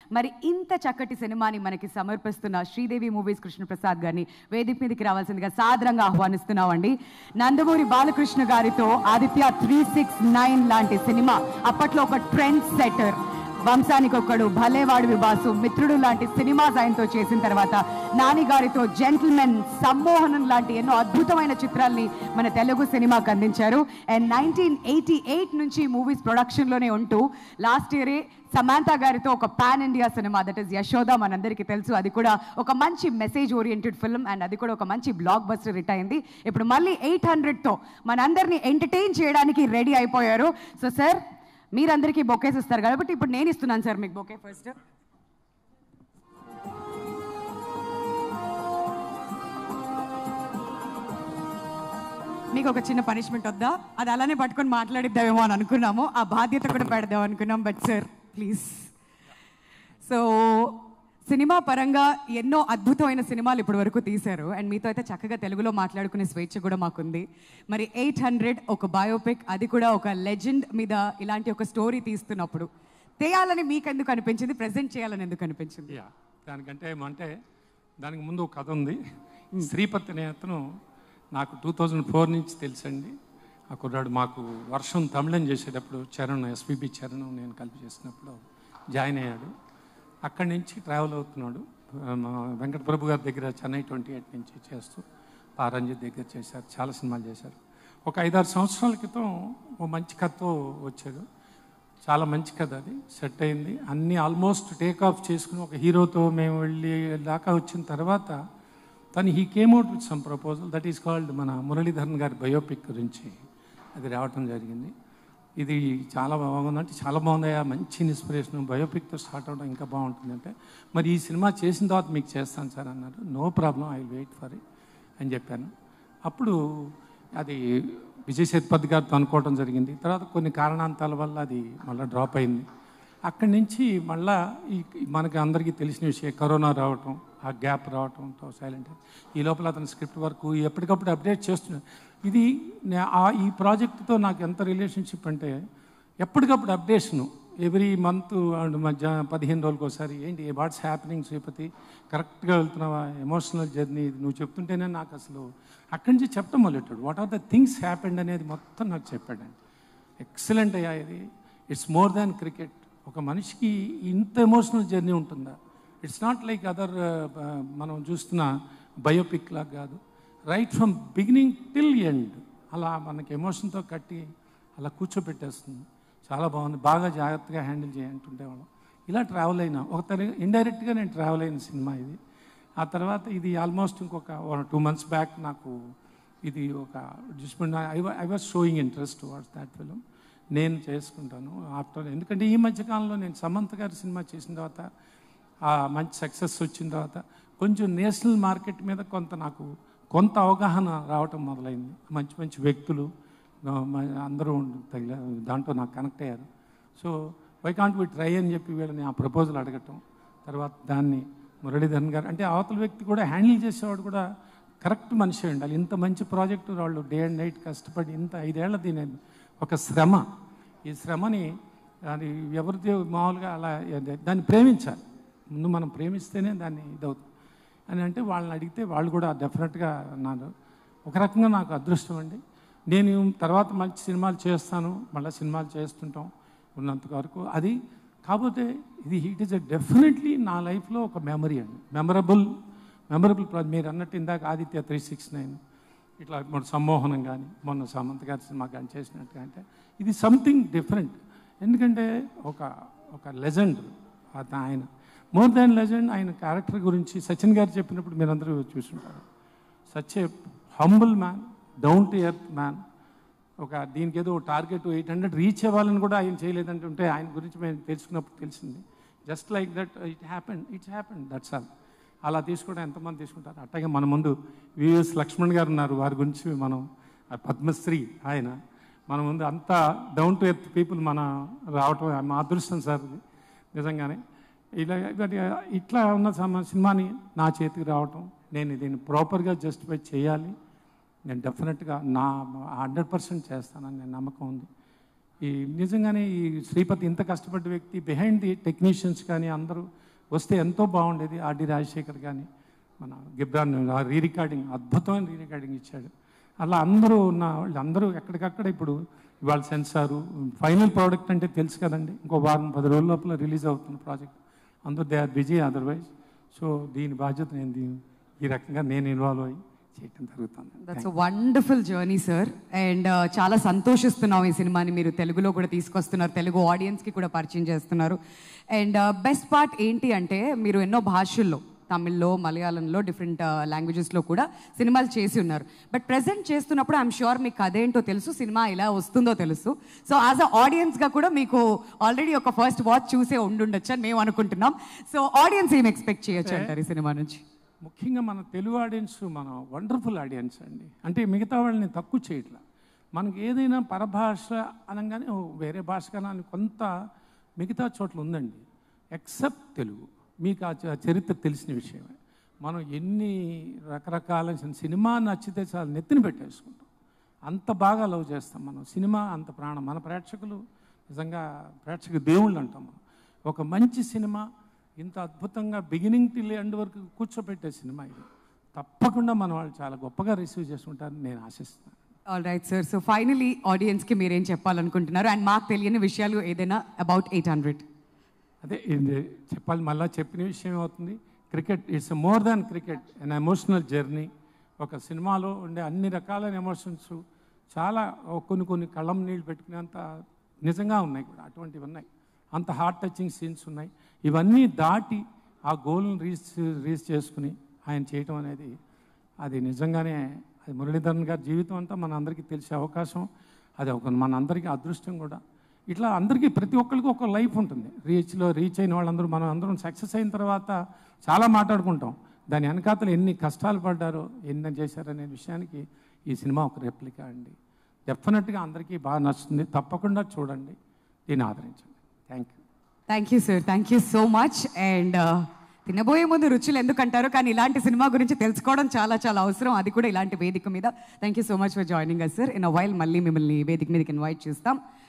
మరి ఇంత చక్కటి సినిమాని మనకి సమర్పిస్తున్న శ్రీదేవి మూవీస్ కృష్ణ ప్రసాద్ గారిని వేదిక మీదకి రావాల్సిందిగా సాదరంగా ఆహ్వానిస్తున్నామండి. నందమూరి బాలకృష్ణ గారితో ఆదిత్య 369 లాంటి సినిమా అప్పట్లో ఒక ట్రెండ్ సెటర్, వంశానికి ఒక్కడు, భలేవాడు విబాసు, మిత్రుడు లాంటి సినిమాస్ ఆయనతో చేసిన తర్వాత నాని గారితో జెంటిల్మెన్, సమ్మోహనం లాంటి ఎన్నో అద్భుతమైన చిత్రాల్ని మన తెలుగు సినిమాకి అందించారు. అండ్ 1988 నుంచి మూవీస్ ప్రొడక్షన్లోనే ఉంటూ లాస్ట్ ఇయరే సమాంతా గారితో ఒక pan India cinema, that is Yashoda, మనందరికీ తెలుసు. అది కూడా ఒక మంచి మెసేజ్ ఓరియంటెడ్ ఫిల్మ్ అండ్ అది కూడా ఒక మంచి బ్లాక్ బస్టర్ హిట్ అయింది. ఇప్పుడు మళ్ళీ 800తో మనందరినీ ఎంటర్టైన్ చేయడానికి రెడీ అయిపోయారు. సో సార్, మీరందరికీ బొకేస్ ఇస్తారు కాబట్టి ఇప్పుడు నేను ఇస్తున్నాను సార్ మీకు బొకే. ఫస్ట్ మీకు ఒక చిన్న పనిష్మెంట్ వద్దా? అది అలానే పట్టుకొని మాట్లాడిద్దామేమో అని అనుకున్నాము, ఆ బాధ్యత కూడా పెడదాం అనుకున్నాం. But sir please. So cinema పరంగా ఎన్నో అద్భుతమైన సినిమాలు ఇప్పటి వరకు తీశారు అండ్ మీతో అయితే చక్కగా తెలుగులో మాట్లాడుకునే స్వేచ్ఛ కూడా మాకుంది. మరి 800 ఒక బయోపిక్, అది కూడా ఒక లెజెండ్ మీద ఇలాంటి ఒక స్టోరీ తీస్తున్నప్పుడు తీయాలని మీకు ఎందుకు అనిపించింది, ప్రెజెంట్ చేయాలని ఎందుకు అనిపించింది? దానికంటే ఏమంటే దానికి ముందు ఒక కథ ఉంది. శ్రీపతి అనే అతను నాకు 2004 నుంచి తెలుసండి. ఆ కుర్రాడు మాకు వర్షం తమిళం చేసేటప్పుడు చరణ్, ఎస్పీబీ చరణ్ నేను కలిపి చేసినప్పుడు జాయిన్ అయ్యాడు. అక్కడి నుంచి ట్రావెల్ అవుతున్నాడు. వెంకట ప్రభు గారి దగ్గర చెన్నై 28 నుంచి చేస్తూ పారంజిత్ దగ్గర చేశారు, చాలా సినిమాలు చేశారు. ఒక 5-6 సంవత్సరాల క్రితం ఓ మంచి కథతో వచ్చాడు. చాలా మంచి కథ, అది సెట్ అయింది. అన్నీ ఆల్మోస్ట్ టేక్ ఆఫ్ చేసుకుని ఒక హీరోతో మేము వెళ్ళి దాకా వచ్చిన తర్వాత తను he came out with some proposal that is called మన మురళీధరన్ గారి బయోపిక్ గురించి అది రావటం జరిగింది. ఇది చాలా బాగుందంటే చాలా బాగుందయ్యా, మంచి ఇన్స్పిరేషన్, బయోపిక్తో స్టార్ట్ అవడం ఇంకా బాగుంటుందంటే మరి ఈ సినిమా చేసిన తర్వాత మీకు చేస్తాను సార్ అన్నారు. No problem, I will wait for it అని చెప్పాను. అప్పుడు అది విజయ్ సేతుపతి గారితో అనుకోవడం జరిగింది. తర్వాత కొన్ని కారణాంతాల వల్ల అది మళ్ళీ డ్రాప్ అయింది. అక్కడి నుంచి మళ్ళీ మనకి అందరికీ తెలిసిన విషయం కరోనా రావటం, ఆ గ్యాప్ రావటంతో సైలెంట్. ఈ లోపల అతని స్క్రిప్ట్ వర్క్ ఎప్పటికప్పుడు అప్డేట్ చేస్తున్నాడు. ఇది ఈ ప్రాజెక్టుతో నాకు ఎంత రిలేషన్షిప్ అంటే ఎప్పటికప్పుడు అప్డేషను, ఎవ్రీ మంత్ అండ్ మధ్య 15 రోజులకు ఒకసారి ఏంటి వాట్స్ హ్యాపెనింగ్ శ్రీపతి, కరెక్ట్గా వెళ్తున్నావా, ఎమోషనల్ జర్నీ ఇది నువ్వు చెప్తుంటేనే నాకు అసలు అక్కడి నుంచి చెప్పడం మొదలెట్టాడు. What are the things happened అనేది మొత్తం నాకు చెప్పాడండి. ఎక్సలెంట్ అయ్యా ఇది, ఇట్స్ మోర్ దాన్ క్రికెట్. ఒక మనిషికి ఇంత ఎమోషనల్ జర్నీ ఉంటుందా? ఇట్స్ నాట్ లైక్ అదర్ మనం చూస్తున్న బయోపిక్ లాగా కాదు, right from beginning till end అలా మనకి ఎమోషన్తో కట్టి అలా కూర్చోబెట్టేస్తుంది. చాలా బాగుంది, బాగా జాగ్రత్తగా హ్యాండిల్ చేయంటుండేవాళ్ళం. ఇలా ట్రావెల్ అయినా ఒక ఇండైరెక్ట్గా నేను ట్రావెల్ అయిన సినిమా ఇది. ఆ తర్వాత ఇది ఆల్మోస్ట్ ఇంకొక 2 months బ్యాక్ నాకు ఇది ఒక I was showing interest towards that film. నేను చేసుకుంటాను ఆఫ్టర్, ఎందుకంటే ఈ మధ్యకాలంలో నేను సమంత గారి సినిమా చేసిన తర్వాత మంచి సక్సెస్ వచ్చిన తర్వాత కొంచెం నేషనల్ మార్కెట్ మీద కొంత అవగాహన రావటం మొదలైంది. మంచి మంచి వ్యక్తులు అందరూ దాంట్లో నాకు కనెక్ట్ అయ్యారు. So why can't we try అని చెప్పి వీళ్ళని ఆ ప్రపోజల్ అడగటం, తర్వాత దాన్ని మురళీధరన్ గారు అంటే అవతల వ్యక్తి కూడా హ్యాండిల్ చేసేవాడు కూడా కరెక్ట్ మనిషి ఉండాలి. ఇంత మంచి ప్రాజెక్టు వాళ్ళు డే అండ్ నైట్ కష్టపడి ఇంత 5 ఏళ్ల దీని ఒక శ్రమ, ఈ శ్రమని అది ఎవరిది మామూలుగా అలా దాన్ని ప్రేమించాలి. ముందు మనం ప్రేమిస్తేనే దాన్ని ఇదవుతుంది అని అంటే వాళ్ళని అడిగితే వాళ్ళు కూడా డెఫినెట్గా అన్నారు. ఒక రకంగా నాకు అదృష్టం అండి. నేను తర్వాత మంచి సినిమాలు చేస్తాను, మళ్ళీ సినిమాలు చేస్తుంటాం ఉన్నంత వరకు అది. కాకపోతే ఇట్ ఈస్ డెఫినెట్లీ నా లైఫ్లో ఒక మెమరీ అండి, మెమరబుల్ మీరు అన్నట్టు ఇందాక ఆదిత్య 369 ఇట్లా సమ్మోహనం కానీ మొన్న సమంత గారి సినిమా కానీ చేసినట్టుగా అంటే ఇది సంథింగ్ డిఫరెంట్. ఎందుకంటే ఒక లెజెండ్ ఆయన, మోర్ దాన్ లెజెండ్. ఆయన క్యారెక్టర్ గురించి సచిన్ గారు చెప్పినప్పుడు మీరందరూ చూసుంటారు. Such a humble man, down to earth man. దీనికి ఏదో టార్గెట్ 800 రీచ్ అవ్వాలని కూడా ఆయన చేయలేదంటుంటే ఆయన గురించి మేము తెలుసుకున్నప్పుడు తెలిసింది. Just like that it's happened that's all. అలా తీసుకోవడం ఎంతమంది తీసుకుంటారు. అట్లాగే మన ముందు విఎస్ లక్ష్మణ్ గారు ఉన్నారు, వారి గురించి మనం పద్మశ్రీ ఆయన, మన ముందు అంతా డౌన్ టు ఎర్త్ పీపుల్ మన రావటం మా అదృష్టం సార్ ఇది నిజంగానే. ఇట్లా ఉన్న సినిమాని నా చేతికి రావటం, నేను దీన్ని ప్రాపర్గా జస్టిఫై చేయాలి, నేను డెఫినెట్గా నా 100% చేస్తానని నేను నమ్మకం ఉంది. ఈ నిజంగానే ఈ శ్రీపతి ఇంత కష్టపడ్డ వ్యక్తి, బిహైండ్ ది టెక్నీషియన్స్ కానీ అందరూ వస్తే ఎంతో బాగుండేది. ఆర్డి రాజశేఖర్ కానీ మన గిబ్రాన్ రీ రికార్డింగ్, అద్భుతమైన రీ రికార్డింగ్ ఇచ్చాడు. అలా అందరూ ఉన్న వాళ్ళందరూ ఎక్కడికక్కడ ఇప్పుడు ఇవాళ సెన్సారు ఫైనల్ ప్రోడక్ట్ అంటే తెలుసు కదండి, ఇంకో వారం 10 రోజుల లోపల రిలీజ్ అవుతున్న ప్రాజెక్ట్. అందరూ they are busy otherwise. So దీని బాధ్యత ఈ రకంగా నేను ఇన్వాల్వ్ అయ్యి చేయటం జరుగుతుంది. That's wonderful journey sir. And చాలా సంతోషిస్తున్నాం ఈ సినిమాని మీరు తెలుగులో కూడా తీసుకొస్తున్నారు, తెలుగు ఆడియన్స్కి కూడా పరిచయం చేస్తున్నారు. అండ్ బెస్ట్ పార్ట్ ఏంటి అంటే మీరు ఎన్నో భాషల్లో, తమిళ్లో, మలయాళంలో, డిఫరెంట్ లాంగ్వేజెస్లో కూడా సినిమాలు చేసి ఉన్నారు. బట్ ప్రెజెంట్ చేస్తున్నప్పుడు ఐఎమ్ షూర్ మీకు అదేంటో తెలుసు, సినిమా ఇలా వస్తుందో తెలుసు. సో యాజ్ అ ఆడియన్స్గా కూడా మీకు ఆల్రెడీ ఒక ఫస్ట్ వాచ్ చూసే ఉండుండొచ్చు అని మేము అనుకుంటున్నాం. సో ఆడియన్స్ ఏం ఎక్స్పెక్ట్ చేయొచ్చు అంటారు ఈ సినిమా నుంచి? ముఖ్యంగా మన తెలుగు ఆడియన్స్ మన వండర్ఫుల్ ఆడియన్స్ అండి. అంటే మిగతా వాళ్ళని తక్కువ చేయట్లా. మనకి ఏదైనా పరభాష అనగానే వేరే భాష కన్నా అని కొంత మిగతా చోట్ల ఉందండి, ఎక్సెప్ట్ తెలుగు. మీకు ఆ చరిత్ర తెలిసిన విషయమే. మనం ఎన్ని రకరకాల సినిమా నచ్చితే చాలా నెత్తిన పెట్టేసుకుంటాం, అంత బాగా లవ్ చేస్తాం మనం. సినిమా అంత ప్రాణం. మన ప్రేక్షకులు నిజంగా ప్రేక్షక దేవుళ్ళు అంటాం మనం. ఒక మంచి సినిమా ఇంత అద్భుతంగా బిగినింగ్ టిల్ ఎండ్ వరకు కూర్చోబెట్టే సినిమా ఇది. తప్పకుండా మన వాళ్ళు చాలా గొప్పగా రిసీవ్ చేసుకుంటారని నేను ఆశిస్తున్నాను. All right sir. So finally ఆడియన్స్కి మీరేం చెప్పాలనుకుంటున్నారు? అండ్ మాకు తెలియని విషయాలు ఏదైనా అబౌట్ 800? అదే చెప్పాలి, మళ్ళీ చెప్పిన విషయం అవుతుంది. Cricket it's more than cricket, an emotional journey. ఒక సినిమాలో ఉండే అన్ని రకాలైన ఎమోషన్స్ చాలా కొన్ని కళ్ళం నీళ్ళు పెట్టుకునేంత నిజంగా ఉన్నాయి కూడా, అటువంటివి ఉన్నాయి. అంత హార్ట్ టచింగ్ సీన్స్ ఉన్నాయి. ఇవన్నీ దాటి ఆ గోల్ని రీచ్ చేసుకుని ఆయన చేయటం అనేది అది నిజంగానే అది మురళీధరన్ గారి జీవితం అంతా మన అందరికీ తెలిసే అవకాశం. అది ఒక మన అందరికీ అదృష్టం కూడా. ఇట్లా అందరికీ ప్రతి ఒక్కరికి ఒక లైఫ్ ఉంటుంది. రీచ్ అయిన వాళ్ళందరూ మనం అందరం సక్సెస్ అయిన తర్వాత చాలా మాట్లాడుకుంటాం, దాని వెనకాతలు ఎన్ని కష్టాలు పడ్డారో, ఎన్ని చేశారనే విషయానికి ఈ సినిమా ఒక రెప్లికా అండి. డెఫినెట్గా అందరికీ బాగా నచ్చుతుంది. తప్పకుండా చూడండి, దీన్ని ఆదరించండి. Thank you sir, thank you so much. And తినబోయే ముందు రుచులు ఎందుకంటారు, కానీ ఇలాంటి సినిమా గురించి తెలుసుకోవడం చాలా చాలా అవసరం, అది కూడా ఇలాంటి వేదిక మీద. Thank you so much for joining us sir. In a while మళ్ళీ మిమ్మల్ని వేదిక మీదకి ఇన్వైట్ చేస్తాం.